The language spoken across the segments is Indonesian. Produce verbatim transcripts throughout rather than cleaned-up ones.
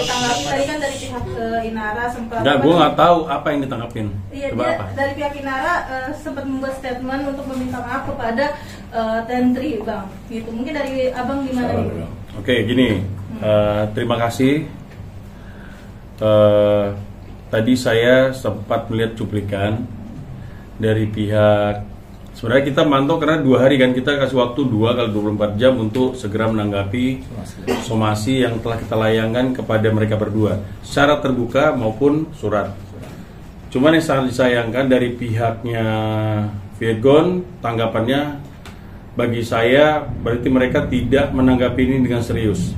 ditanggapi tadi kan dari pihak uh, Inara sempat. Enggak, gue nggak tahu apa yang ditanggapin. Iya, Coba dia, apa? dari pihak Inara uh, sempat membuat statement untuk meminta maaf kepada uh, Tentri, Bang. Gitu. Mungkin dari Abang gimana nih? Oke, gini. Hmm. Uh, terima kasih. Uh, tadi saya sempat melihat cuplikan dari pihak. Sebenarnya kita mantau karena dua hari kan, kita kasih waktu dua kali dua puluh empat jam untuk segera menanggapi somasi yang telah kita layangkan kepada mereka berdua secara terbuka maupun surat. Cuman yang sangat disayangkan dari pihaknya Virgon, tanggapannya bagi saya berarti mereka tidak menanggapi ini dengan serius.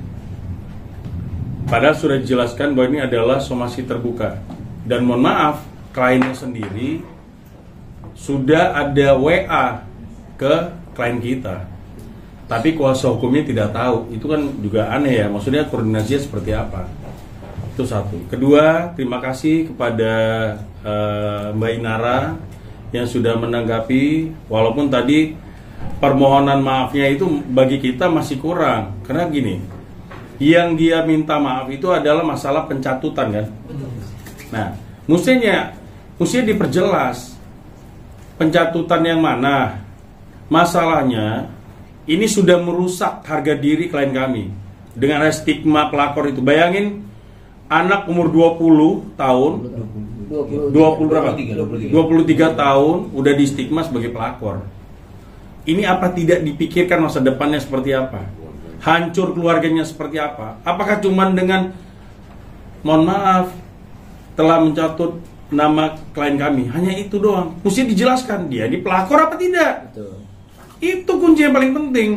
Padahal sudah dijelaskan bahwa ini adalah somasi terbuka. Dan mohon maaf, kliennya sendiri sudah ada W A ke klien kita, tapi kuasa hukumnya tidak tahu. Itu kan juga aneh ya, maksudnya koordinasinya seperti apa. Itu satu. Kedua, terima kasih kepada uh, Mbak Inara yang sudah menanggapi, walaupun tadi permohonan maafnya itu bagi kita masih kurang. Karena gini, yang dia minta maaf itu adalah masalah pencatutan kan. Nah, mestinya mestinya diperjelas pencatutan yang mana. Masalahnya ini sudah merusak harga diri klien kami dengan stigma pelakor itu. Bayangin anak umur dua puluh tahun, dua puluh berapa? dua puluh tiga tahun udah di stigma sebagai pelakor. Ini apa tidak dipikirkan masa depannya seperti apa? Hancur keluarganya seperti apa? Apakah cuman dengan mohon maaf telah mencatut nama klien kami, hanya itu doang? Mesti dijelaskan dia di pelakor apa tidak. Betul. Itu kunci yang paling penting.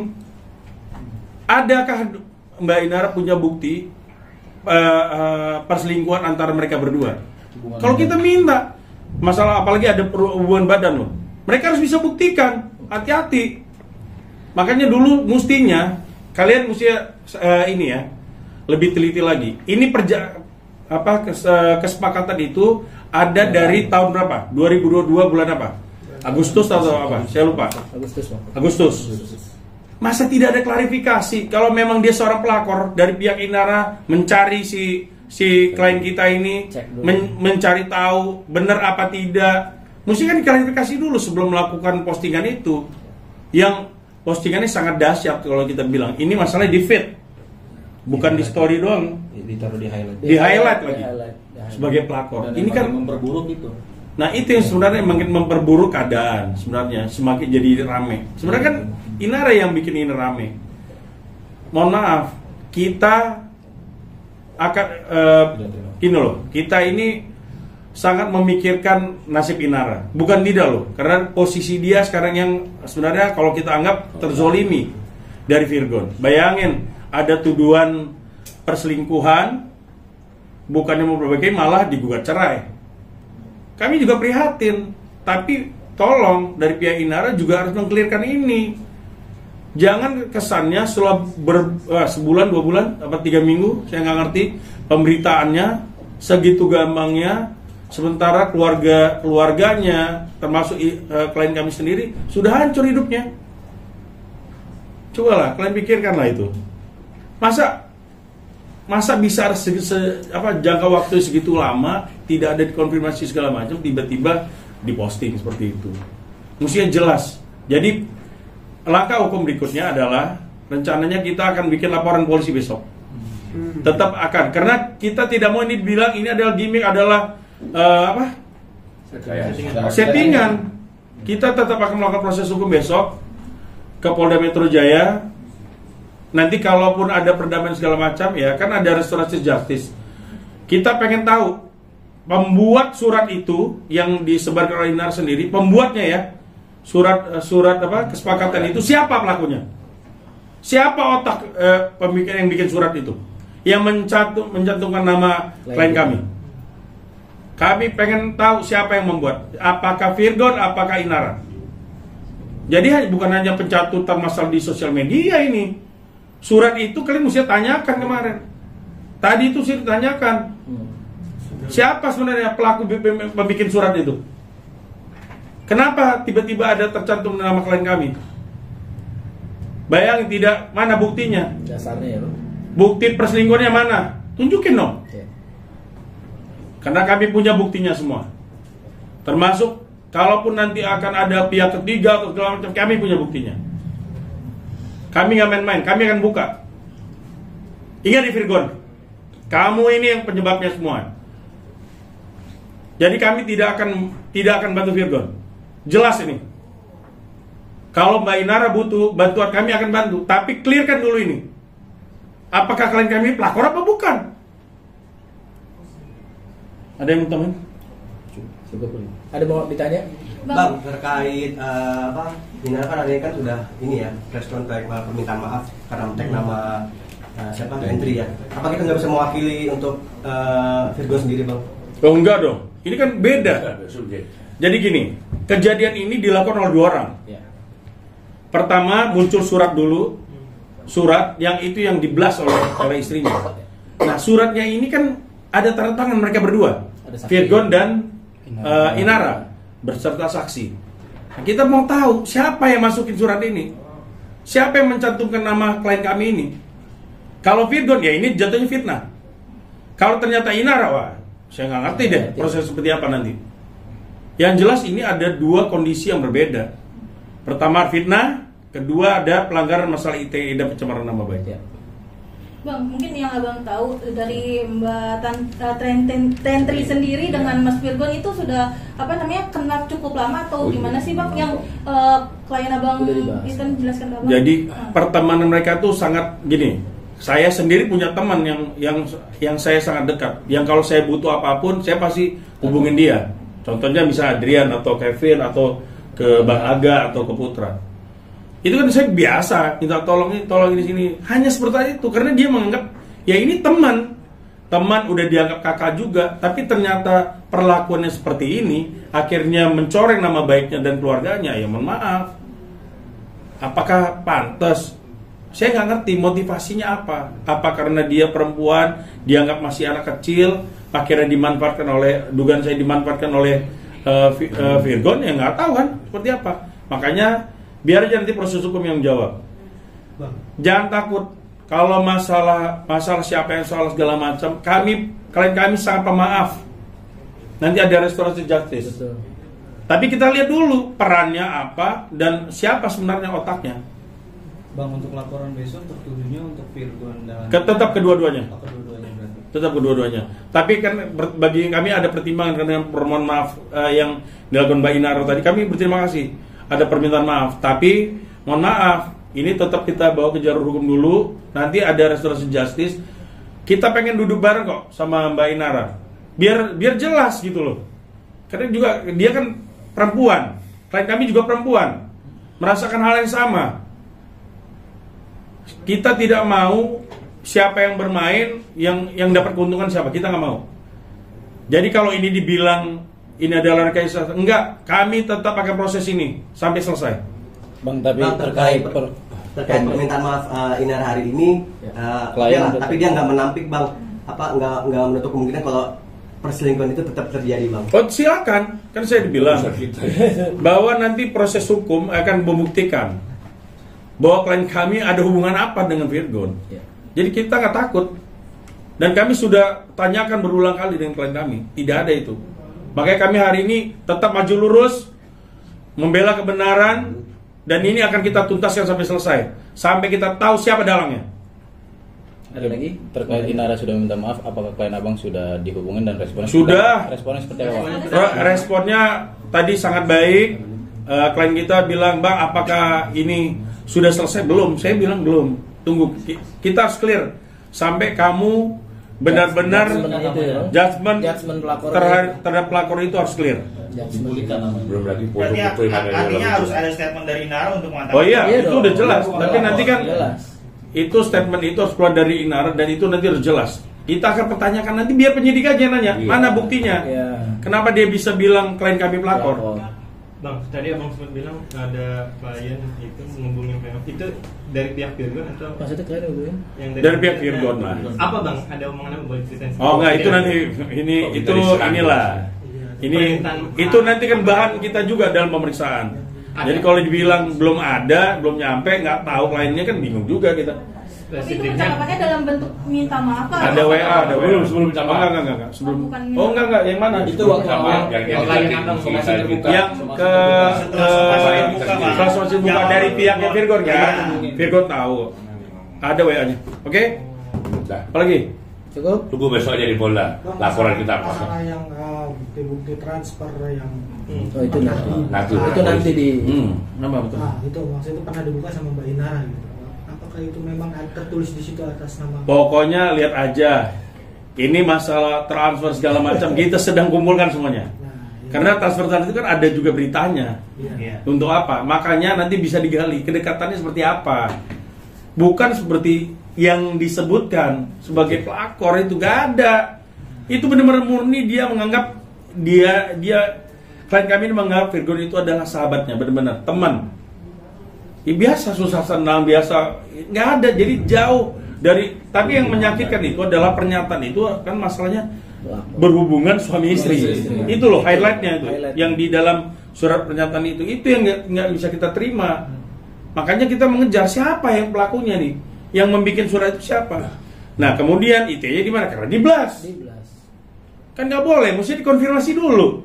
Adakah Mbak Inara punya bukti uh, uh, perselingkuhan antara mereka berdua? Kalau kita minta masalah, apalagi ada hubungan badan loh, mereka harus bisa buktikan. Hati-hati. Makanya dulu mestinya kalian mesti uh, ini ya lebih teliti lagi. Ini perja apa kes, uh, kesepakatan itu ada dari tahun berapa? dua ribu dua puluh dua bulan apa? Agustus atau apa? Saya lupa. Agustus. Agustus. Masa tidak ada klarifikasi? Kalau memang dia seorang pelakor, dari pihak Inara mencari si si klien kita ini, men, mencari tahu benar apa tidak. Mesti kan diklarifikasi dulu sebelum melakukan postingan itu. Yang postingannya sangat dahsyat kalau kita bilang. Ini masalahnya di feed, bukan di story doang. Ditaruh di highlight. Di highlight lagi. Sebagai pelakor. Dan ini kan memperburuk itu. Nah, itu yang sebenarnya makin memperburuk keadaan sebenarnya, semakin jadi rame. Sebenarnya kan Inara yang bikin ini rame. Mohon maaf, kita akan uh, ini loh, kita ini sangat memikirkan nasib Inara. Bukan tidak loh, karena posisi dia sekarang yang sebenarnya kalau kita anggap terzolimi dari Virgon. Bayangin, ada tuduhan perselingkuhan, bukannya memperbaiki malah digugat cerai. Kami juga prihatin, tapi tolong dari pihak Inara juga harus mengklirkan ini. Jangan kesannya setelah ber, uh, sebulan, dua bulan, apa tiga minggu, saya nggak ngerti pemberitaannya segitu gampangnya, sementara keluarga keluarganya termasuk uh, klien kami sendiri sudah hancur hidupnya. Cobalah kalian pikirkanlah itu. Masa Masa bisa se, se, apa, jangka waktu segitu lama tidak ada dikonfirmasi segala macam, tiba-tiba diposting seperti itu. Mestinya jelas. Jadi langkah hukum berikutnya adalah rencananya kita akan bikin laporan polisi besok. Hmm. Tetap akan, karena kita tidak mau ini bilang ini adalah gimmick, adalah uh, apa? Settingan. Settingan. Kita tetap akan melakukan proses hukum besok ke Polda Metro Jaya. Nanti kalaupun ada perdamaian segala macam, ya kan ada restoratif justice. Kita pengen tahu pembuat surat itu yang disebarkan oleh Inara sendiri, pembuatnya ya, surat surat apa kesepakatan itu siapa pelakunya? Siapa otak eh, pembikin yang bikin surat itu? Yang mencantum, mencantumkan nama klien kami. Kami pengen tahu siapa yang membuat. Apakah Virgon, apakah Inara? Jadi bukan hanya pencatutan masalah di sosial media ini. Surat itu kalian mesti tanyakan kemarin. Tadi itu sih ditanyakan. Siapa sebenarnya pelaku pembikin surat itu? Kenapa tiba-tiba ada tercantum nama klien kami? Bayangin tidak, mana buktinya? Dasarnya ya, Bro. Bukti perselingkuhannya mana? Tunjukin dong. Ya. Karena kami punya buktinya semua. Termasuk kalaupun nanti akan ada pihak ketiga atau segala macam, kami punya buktinya. Kami nggak main-main, kami akan buka. Ingat di Virgon, kamu ini yang penyebabnya semua. Jadi kami tidak akan tidak akan bantu Virgon. Jelas ini. Kalau Mbak Inara butuh bantuan, kami akan bantu. Tapi clearkan dulu ini. Apakah kalian kami pelakor apa bukan? Ada yang mau tambahin? Cukup. Ada mau ditanya? Bang, terkait uh, apa? Inara kan hari ini kan sudah ini ya, respon baik permintaan maaf karena tag nama uh, siapa? Entry ya. Apa kita nggak bisa mewakili untuk uh, Virgon sendiri, Bang? Oh enggak dong. Ini kan beda. Jadi gini, kejadian ini dilakukan oleh dua orang. Ya. Pertama muncul surat dulu, surat yang itu yang diblas oleh oleh istrinya. Nah suratnya ini kan ada tanda tangan mereka berdua, Virgon dan uh, Inara berserta saksi. Nah, kita mau tahu siapa yang masukin surat ini, siapa yang mencantumkan nama klien kami ini. Kalau Virgon ya ini jatuhnya fitnah. Kalau ternyata Inara, wah saya nggak ngerti deh proses seperti apa nanti. Yang jelas ini ada dua kondisi yang berbeda. Pertama fitnah, kedua ada pelanggaran masalah I T E dan pencemaran nama baik. Ya. Bang, mungkin yang abang tahu dari Mbak Tan, uh, Tren- Ten- Tentri sendiri dengan Mas Virgon itu sudah apa namanya kenal cukup lama atau gimana sih Bang? Yang uh, klien abang Udah dibahas. itu jelaskan ke abang. Jadi Ah. pertemanan mereka tuh sangat gini. Saya sendiri punya teman yang yang yang saya sangat dekat. Yang kalau saya butuh apapun, saya pasti hubungin dia. Contohnya bisa Adrian atau Kevin atau ke Bang Aga atau ke Putra. Itu kan saya biasa minta tolong ini, tolong di sini. Hanya seperti itu karena dia menganggap ya ini teman. Teman udah dianggap kakak juga, tapi ternyata perlakuannya seperti ini akhirnya mencoreng nama baiknya dan keluarganya. Ya mohon maaf. Apakah pantas? Saya nggak ngerti motivasinya apa. Apa karena dia perempuan, dianggap masih anak kecil, akhirnya dimanfaatkan oleh, dugaan saya dimanfaatkan oleh uh, uh, Virgon, ya nggak tahu kan seperti apa. Makanya biar aja nanti proses hukum yang jawab. Bang. Jangan takut kalau masalah masalah siapa yang salah segala macam. Kami, klien kami sangat pemaaf. Nanti ada restoratif justice. Betul. Tapi kita lihat dulu perannya apa dan siapa sebenarnya otaknya. Bang, untuk laporan besok tertuduhnya untuk Virgon dan Ke- Tetap kedua-duanya. Oh, kedua-duanya berarti. Tetap kedua-duanya. Tapi kan ber- bagi kami ada pertimbangan karena permohonan maaf uh, yang dilakukan Mbak Inara tadi. Kami berterima kasih. Ada permintaan maaf. Tapi mohon maaf, ini tetap kita bawa ke jalur hukum dulu. Nanti ada restoratif justice. Kita pengen duduk bareng kok sama Mbak Inara. Biar biar jelas gitu loh. Karena juga dia kan perempuan. Klien kami juga perempuan. Merasakan hal yang sama. Kita tidak mau siapa yang bermain yang yang dapat keuntungan siapa, kita nggak mau. Jadi kalau ini dibilang ini adalah rekayasa, enggak, kami tetap akan proses ini sampai selesai. Bang, tapi Bang, terkait terkait per- terkait permintaan maaf uh, Inara hari ini, Ya. uh, Klien dia lah, tetap- tapi dia nggak menampik Bang, apa nggak nggak menutup kemungkinan kalau perselingkuhan itu tetap terjadi Bang. Oh silakan, kan saya dibilang bahwa nanti proses hukum akan membuktikan bahwa klien kami ada hubungan apa dengan Virgon. Ya. Jadi kita nggak takut. Dan kami sudah tanyakan berulang kali dengan klien kami, tidak ada itu. Makanya kami hari ini tetap maju lurus, membela kebenaran, dan ini akan kita tuntaskan sampai selesai, sampai kita tahu siapa dalangnya. Ada lagi terkait Inara sudah minta maaf, apakah klien abang sudah dihubungin dan responnya? Sudah. Responnya seperti apa? Bang? Re- Responnya tadi sangat baik. Eh, klien kita bilang, Bang, apakah ini sudah selesai? Belum. Saya bilang belum. Tunggu. Ki- Kita harus clear sampai kamu benar-benar Judgment itu ya, Bang? judgment Judgment pelakor terhadap, terhadap pelakor itu harus clear. Judgment. Belum lagi Berarti foto-foto yang ada di artinya dalam harus itu. ada statement dari Inara untuk mengatakan. Oh iya, Iya itu dong. udah jelas. Pelakor. Tapi nanti kan Jelas. itu statement itu harus keluar dari Inara dan itu nanti harus jelas. Kita akan pertanyakan nanti biar penyidik aja yang nanya, Iya. mana buktinya? Iya. Kenapa dia bisa bilang klien kami pelakor? Pelakor. Bang, tadi abang sempat bilang ada klien itu menghubungi Pemkot. Itu dari pihak Virgon atau Maksudnya klien apa ya? yang Dari pihak Virgon lah. Apa bang? Ada omongan apa boleh ceritain? Oh enggak, itu nanti ini Oh, itu dari serang. inilah. Ini Permintaan- itu nanti kan bahan kita juga dalam pemeriksaan. Ada. Jadi kalau dibilang belum ada, belum nyampe, nggak tahu kliennya kan bingung juga kita. Tapi itu percakapannya dalam bentuk minta maaf Pak? Ada W A, ada W A. Belum, sebelum minta maaf. Oh, enggak, enggak, enggak, sebelum. Oh, bukan Oh, enggak, enggak, yang mana? Itu waktu Sama, awal yang- yang klien kita- Abang somasi kita- terbuka. Yang Somasi ke terbuka. ke setelah somasi buka dari pihaknya Virgon kan? Virgon tahu. Ada W A-nya. Oke? Udah. Apalagi? Cukup? Tunggu besok aja di Polda. Laporan kita apa? Masalah yang uh, bukti-bukti transfer yang Oh itu nanti. Nanti. Itu nanti di. Hmm, nama betul. ah itu maksudnya itu pernah dibuka sama Mbak Inara gitu. Apakah itu memang ada tertulis di situ atas nama? Pokoknya lihat aja. Ini masalah transfer segala macam kita sedang kumpulkan semuanya. Nah, ya. Karena transfer transfer itu kan ada juga beritanya. Iya. Untuk apa? Makanya nanti bisa digali kedekatannya seperti apa. Bukan seperti yang disebutkan sebagai pelakor, itu gak ada. Itu benar-benar murni dia menganggap dia dia klien kami ini menganggap Virgon itu adalah sahabatnya, benar-benar teman. Ya, biasa susah senang biasa, nggak ada. Jadi jauh dari. Tapi yang menyakitkan itu adalah pernyataan itu kan masalahnya berhubungan suami istri. Istri. Itu loh highlightnya itu. Highlight. Yang di dalam surat pernyataan itu itu yang nggak nggak bisa kita terima. Makanya kita mengejar siapa yang pelakunya nih, yang membuat surat itu siapa. Nah kemudian I T-nya di mana? Karena di blast. Di belas. Kan nggak boleh, mesti dikonfirmasi dulu.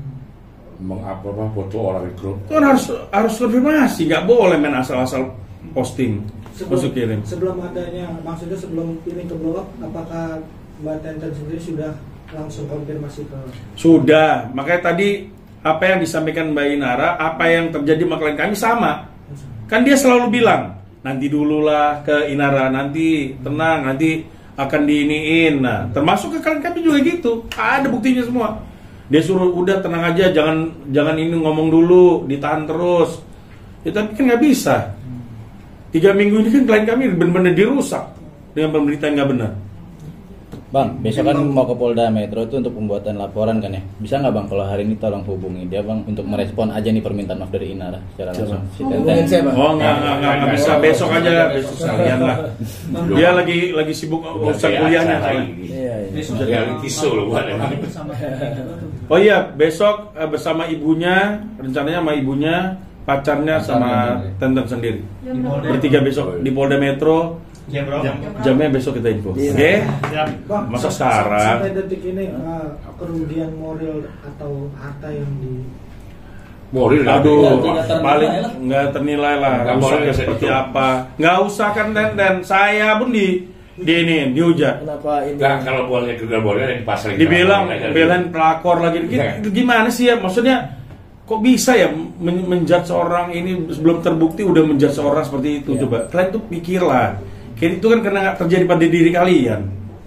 Mengupload foto orang di grup. Kan harus harus konfirmasi, nggak boleh main asal-asal posting, masuk kirim. Sebelum adanya, maksudnya sebelum ini ke blow up, apakah Mbak Tenten sendiri sudah langsung konfirmasi ke? Sudah, makanya tadi apa yang disampaikan Mbak Inara, apa yang terjadi sama klien kami sama. Kan dia selalu bilang, nanti dululah ke Inara, nanti tenang, nanti akan diiniin. Nah, termasuk ke klien kami juga gitu, ada buktinya semua. Dia suruh udah tenang aja, jangan jangan ini ngomong dulu, ditahan terus. Ya tapi kan nggak bisa. Tiga minggu ini kan klien kami benar-benar dirusak dengan pemberitaan nggak benar. Bang, besok kan mau ke Polda Metro itu untuk pembuatan laporan kan ya. Bisa nggak Bang kalau hari ini tolong hubungi dia Bang untuk merespon aja nih permintaan maaf dari Inara secara langsung. Si Hubungin Tenten. saya, Bang. Oh nggak nggak nggak nggak bisa, besok aja, besok sekalian lah. Dia lagi lagi sibuk urusan kuliahnya soalnya. Iya, iya. Reality show loh buat emang. Oh iya, besok eh, bersama ibunya, rencananya sama ibunya, pacarnya sama Tenten sendiri. Jam berapa? Bertiga besok di Polda Metro. Jam berapa? Jamnya besok kita info. Oke? Iya. Siap. Bang, Masa sa- sekarang? sampai detik ini uh, kerugian moral atau harta yang di Moral lah. Aduh, Tidak- tidak ternilai paling lah. nggak ternilai lah. Nggak boleh Rusaknya bisa seperti dicoba. apa? Nggak usah kan Tenten. Saya pun di di ini dihujat. Kenapa ini? Enggak, kalau boleh juga boleh yang pasal. Dibilang belain pelakor lagi. Iya. Gitu, gimana sih ya? Maksudnya kok bisa ya men- menjudge seorang ini sebelum terbukti udah menjudge seorang seperti itu? Iya. Coba kalian tuh pikirlah. Kayak itu kan karena nggak terjadi pada diri kalian.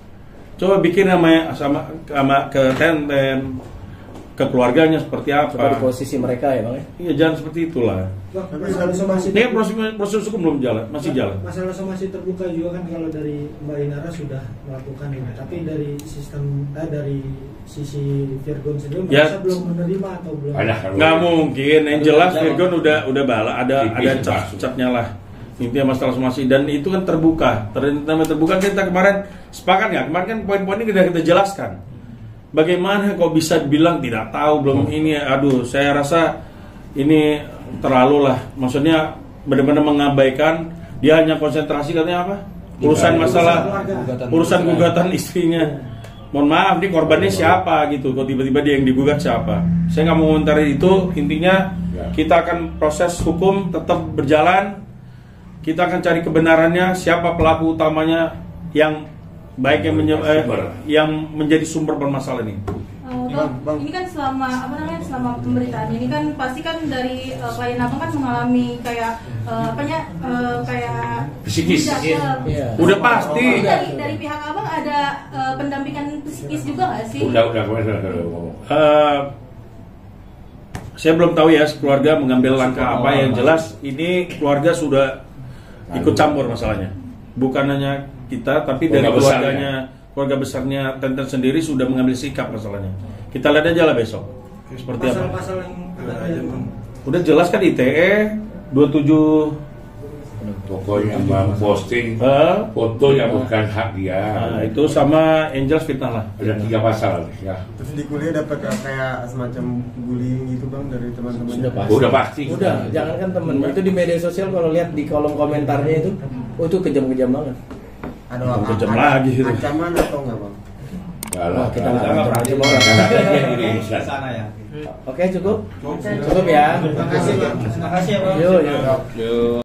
Coba bikin sama sama sama ke Tenten, ke keluarganya seperti Coba di apa? posisi mereka ya Bang ya. Iya jangan seperti itulah. Bang, masalah somasi Ini kan proses proses hukum belum jalan, masih jalan. masalah somasi terbuka juga kan kalau dari Mbak Inara sudah melakukan ini, tapi dari sistem eh, dari sisi Virgon sendiri Ya. merasa belum menerima atau belum? Ada Nggak mungkin, yang jelas Jawab. Virgon udah udah bala, ada Tipis ada itu cap masuk. capnya lah. Intinya masalah somasi dan itu kan terbuka. Ternyata terbuka kita kemarin sepakat nggak? Kemarin kan poin-poin ini sudah kita jelaskan. Bagaimana kok bisa bilang tidak tahu belum ini? Aduh, saya rasa ini terlalu lah. Maksudnya benar-benar mengabaikan. Dia hanya konsentrasi katanya apa? Urusan masalah urusan gugatan istrinya. Mohon maaf, nih korbannya siapa gitu? Kok tiba-tiba dia yang digugat siapa? Saya nggak mau komentari itu. Intinya kita akan proses hukum tetap berjalan. Kita akan cari kebenarannya, siapa pelaku utamanya yang baik yang, menye- eh, yang menjadi sumber permasalahan ini. Uh, bang, ini kan selama apa namanya selama pemberitaan ini kan pasti kan dari uh, klien abang kan mengalami kayak uh, apanya uh, kayak Psikis. menjatuh. Iya. Udah pasti. Tapi dari dari pihak abang ada uh, pendampingan psikis juga nggak sih? Udah, udah, udah, udah, udah, udah. Eh, saya belum tahu ya keluarga mengambil langkah apa. Yang jelas ini keluarga sudah ikut campur masalahnya. Bukan hanya kita, tapi dari Keluarga besarnya. keluarganya, keluarga besarnya Tenten sendiri sudah mengambil sikap masalahnya. Kita lihat aja lah besok seperti apa. Pasal-pasal yang ada yang Udah jelas kan I T E dua puluh tujuh Pokoknya memposting Hah? foto yang bukan hak dia. Nah, itu sama Angels fitnah lah. Ada tiga pasal ya. Terus di kuliah dapat kayak semacam bullying gitu bang dari teman-teman. Sudah pasti. Udah pasti. Udah, jangan kan temen itu di media sosial kalau lihat di kolom komentarnya itu, oh itu kejam-kejam banget. Ada Bukan kejam ada lagi itu. ancaman atau enggak bang? Enggak lah. Kita nggak Enggak. pernah cuma orang. Indonesia. sana ya. Oke cukup, cukup ya. Terima kasih Bang. Terima kasih ya Bang. Yuk, yuk. Yuk.